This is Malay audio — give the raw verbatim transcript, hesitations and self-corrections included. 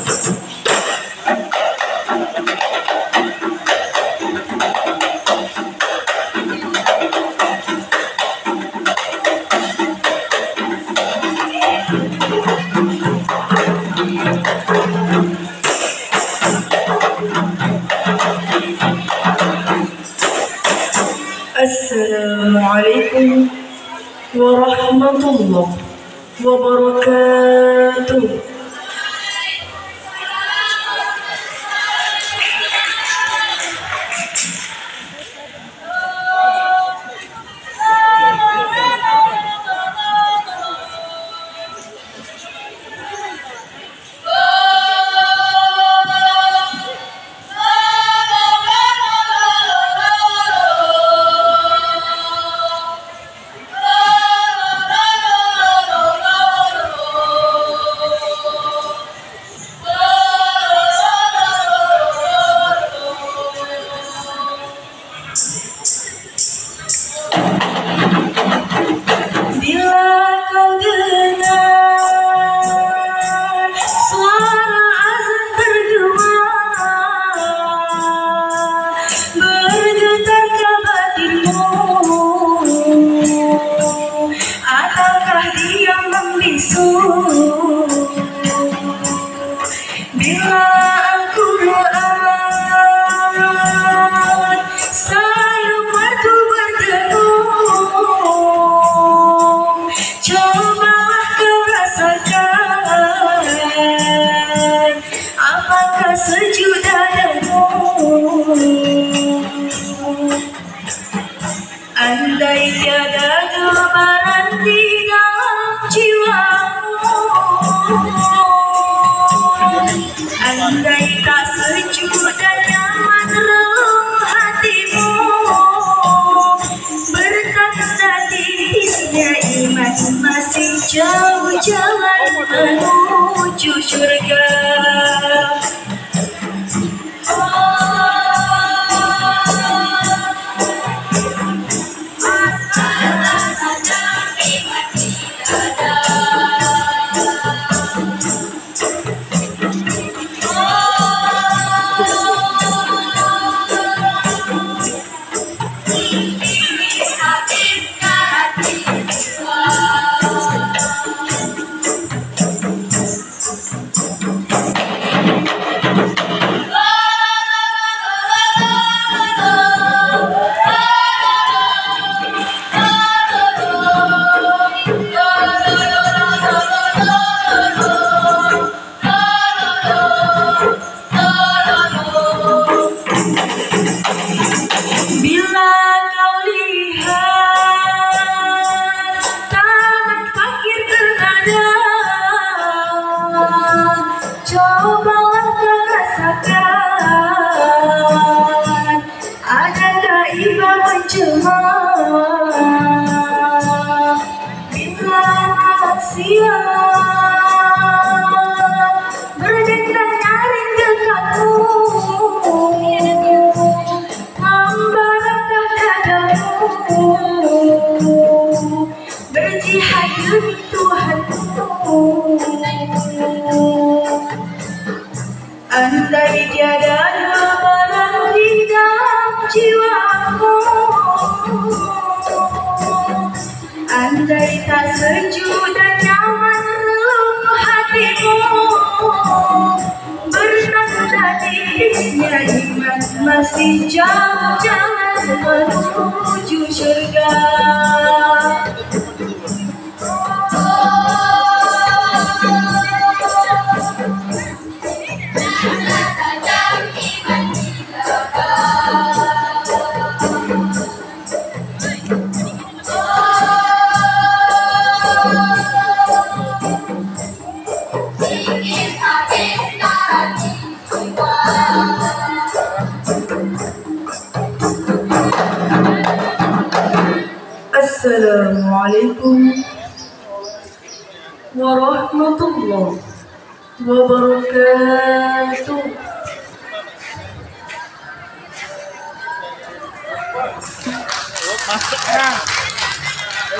Assalamualaikum warahmatullahi wabarakatuh. Bila Al-Quran sayang waktu berdengung, cobalah kau rasakan apakah sejuk dadamu. Andai tiada gambaran di dalam jiwamu, andai tak sejuk dan nyaman relung hatimu, bertanda tipisnya iman masih jauh jalan menuju surga. Cobalah kau rasakan adakah iba mencela bila manusia berdendang nyaring dekatmu, membarakah dadamu berjihad demi Tuhanmu. Andai tiada gambaran di dalam jiwamu, andai tak sejuk dan nyaman relung hatimu, bertanda tipisnya iman masih jauh jalan menuju surga. Assalamualaikum warahmatullahi wabarakatuh. Masuklah.